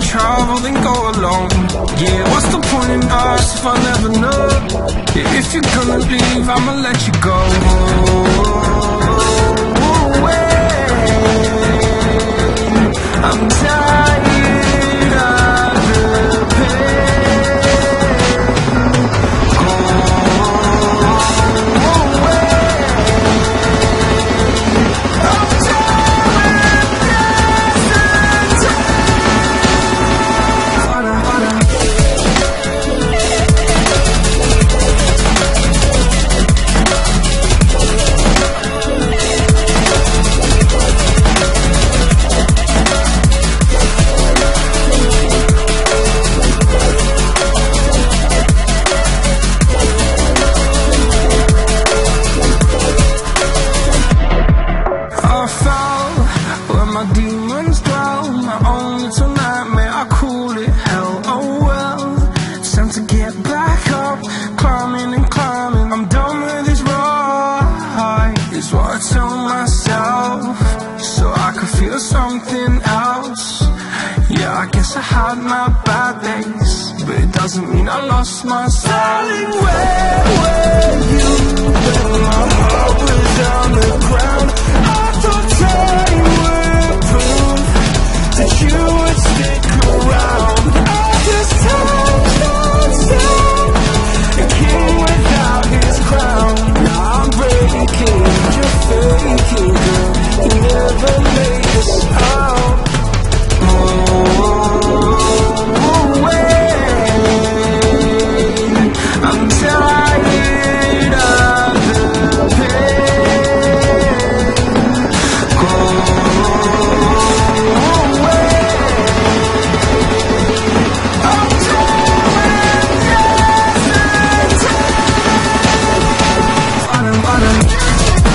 travel, then go alone. Yeah, what's the point in us if I never know? Yeah, if you're gonna leave, I'ma let you go. I'm tired of the pain. Go away. I'm tired of the something else. Yeah, I guess I had my bad days, but it doesn't mean I lost my soul. Darling, where were you when my heart was on the ground? I thought time would prove that you would stick around. I just touched on sound, a king without his crown. Now I'm breaking, you're faking, girl. You never made a sound. I'm tired of the pain. Go away. I'm tired of the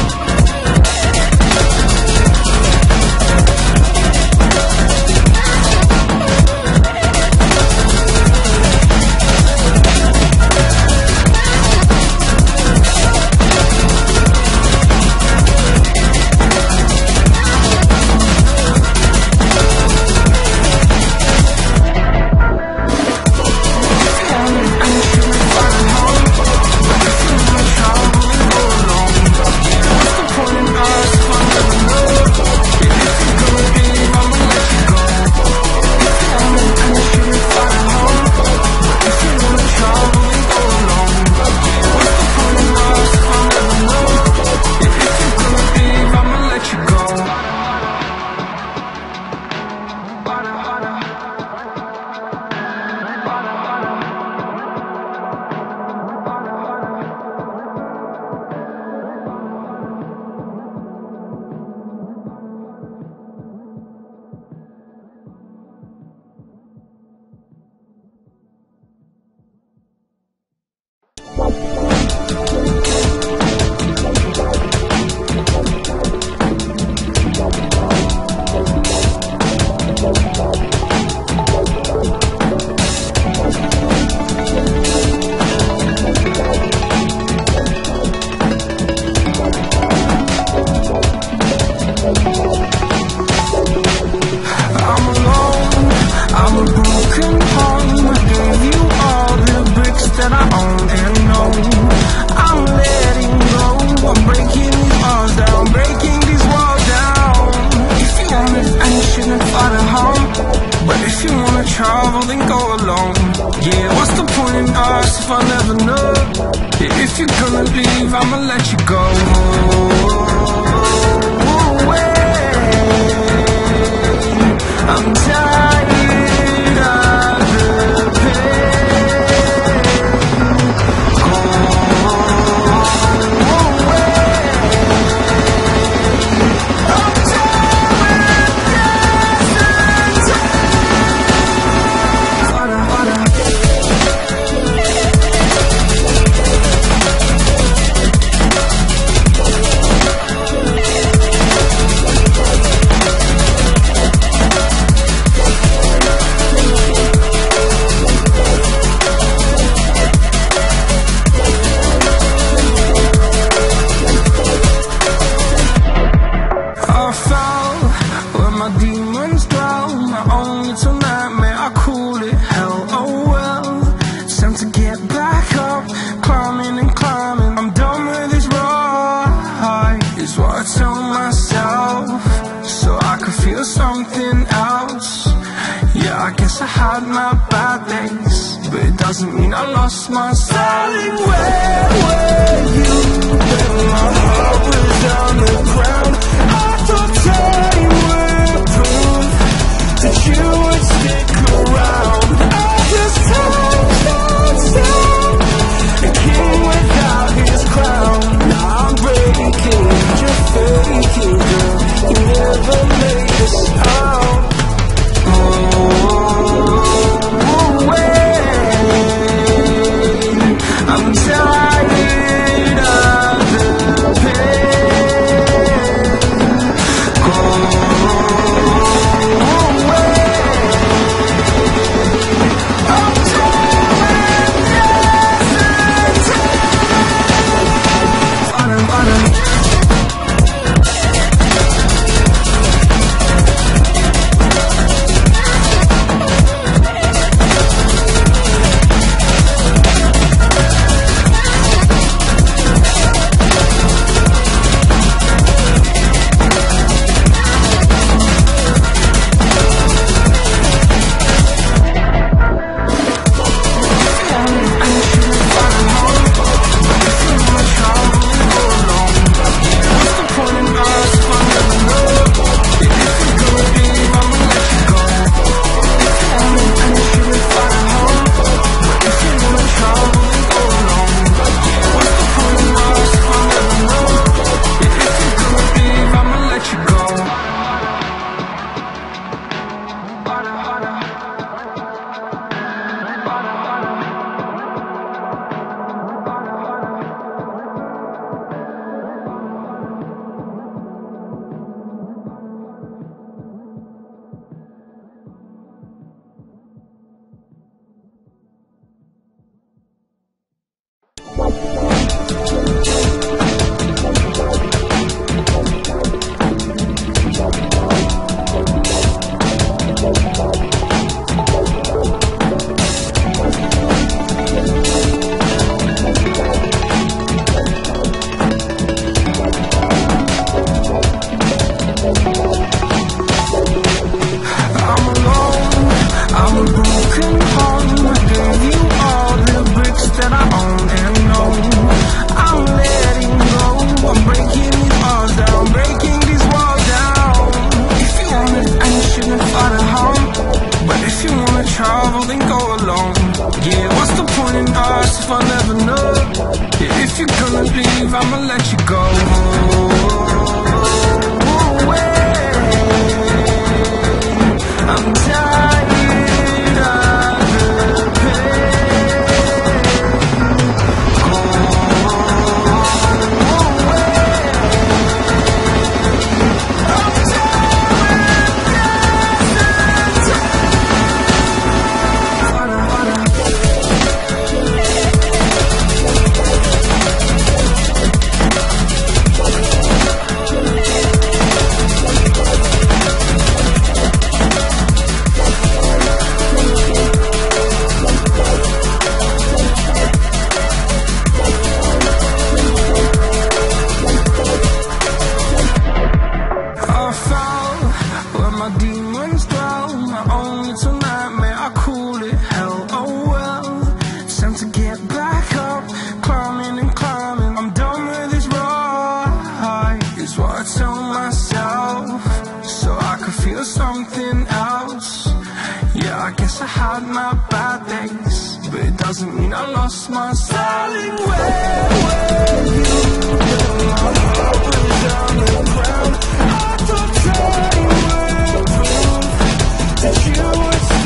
travel, then go alone. Yeah, what's the point in us if I never know? Yeah, if you're gonna leave, I'ma let you go. I'm tired of the pain. Go away. I'm tired of the Yeah, I guess I had my bad days, but it doesn't mean I lost my darling. Where were you when my heart was on the ground? I thought time would prove that you would stick around. I just touched that sound, a king without his crown. Now I'm breaking, you're faking, girl. You never made a sound. I'm tired of the pain. Go away. I'm tired of doesn't mean I lost my darling. Where were you when my heart was on the ground? I thought time would prove that you would